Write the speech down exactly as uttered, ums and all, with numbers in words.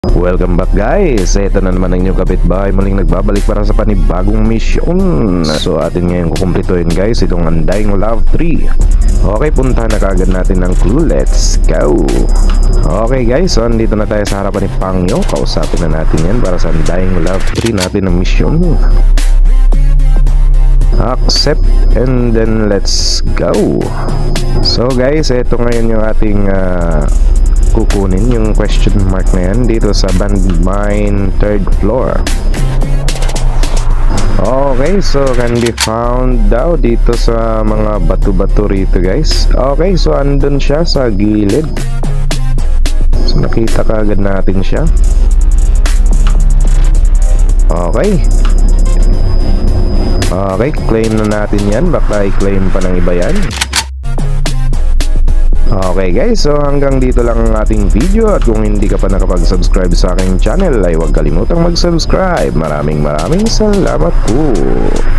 Welcome back guys, ito na naman ang inyong kapitbahay, muling nagbabalik para sa panibagong misyon. So atin ngayon kukumplituhin guys itong Undying Love three. Okay, puntahan na kagad natin ng clue, let's go. Okay guys, so andito na tayo sa harapan ni Pangyo. Kausapin na natin yan para sa Undying Love three natin ng misyon. Accept and then let's go. So guys, ito ngayon yung ating uh, kukunin yung question mark na yan dito sa band mine third floor. Okay, so can be found daw dito sa mga bato-bato rito guys. Okay, so andun siya sa gilid. So nakita kaagad natin siya. Okay. Okay, claim na natin yan. Baka i-claim pa ng iba yan. Okay guys, so hanggang dito lang ang ating video. At kung hindi ka pa nakapag-subscribe sa aking channel ay huwag kalimutang mag-subscribe. Maraming maraming salamat po.